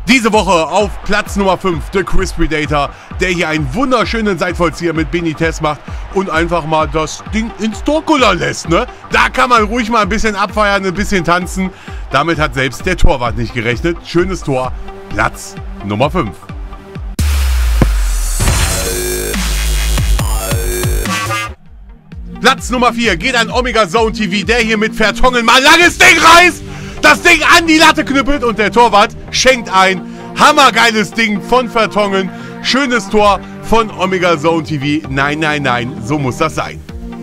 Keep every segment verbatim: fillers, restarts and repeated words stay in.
Diese Woche auf Platz Nummer fünf, The Crisp Predator, der hier einen wunderschönen Seitvollzieher mit Benitez macht und einfach mal das Ding ins Tor kullern lässt, ne? Da kann man ruhig mal ein bisschen abfeiern, ein bisschen tanzen. Damit hat selbst der Torwart nicht gerechnet. Schönes Tor, Platz Nummer fünf. Platz Nummer vier geht an Omega Zone T V, der hier mit Vertongen mal langes Ding reißt, das Ding an die Latte knüppelt und der Torwart schenkt ein. Hammergeiles Ding von Vertongen. Schönes Tor von Omega Zone T V. Nein, nein, nein, so muss das sein.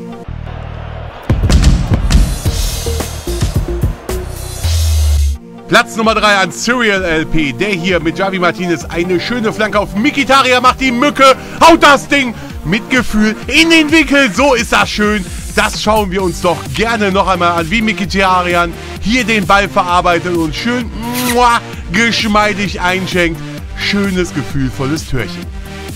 Platz Nummer drei an Serial L P, der hier mit Javi Martinez eine schöne Flanke auf Mkhitaryan macht, die Mücke, haut das Ding mit Gefühl in den Winkel, so ist das schön. Das schauen wir uns doch gerne noch einmal an, wie Mkhitaryan hier den Ball verarbeitet und schön muah, geschmeidig einschenkt. Schönes, gefühlvolles Türchen.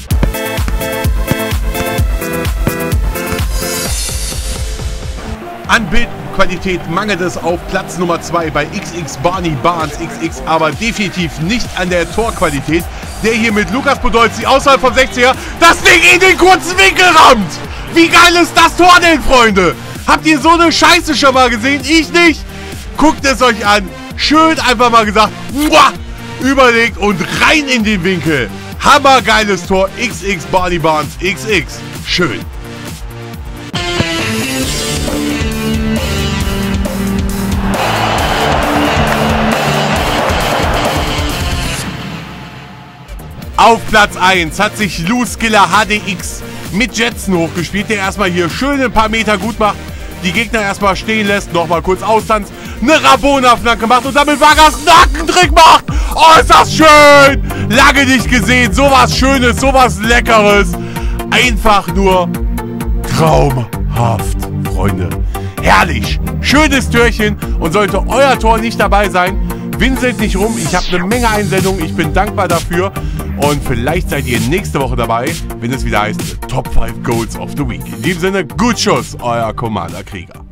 An Bildqualität mangelt es auf Platz Nummer zwei bei X X Barney Barnes X X, aber definitiv nicht an der Torqualität, der hier mit Lukas Podolski außerhalb vom sechziger das Ding in den kurzen Winkel rammt. Wie geil ist das Tor denn, Freunde? Habt ihr so eine Scheiße schon mal gesehen? Ich nicht. Guckt es euch an. Schön einfach mal gesagt, muah, überlegt und rein in den Winkel. Hammergeiles Tor, X X Barney Barnes X X. Schön. Auf Platz eins hat sich Lou Skiller H D X mit Jetson hochgespielt, der erstmal hier schön ein paar Meter gut macht, die Gegner erstmal stehen lässt, nochmal kurz austanzt, eine Rabona-Flanke macht und damit Vargas Nackentrick macht. Oh, ist das schön! Lange nicht gesehen, sowas Schönes, sowas Leckeres. Einfach nur traumhaft, Freunde. Herrlich, schönes Türchen und sollte euer Tor nicht dabei sein, winselt nicht rum, ich habe eine Menge Einsendungen, ich bin dankbar dafür und vielleicht seid ihr nächste Woche dabei, wenn es wieder heißt Top fünf Goals of the Week. In diesem Sinne, gut Schuss, euer Commander Krieger.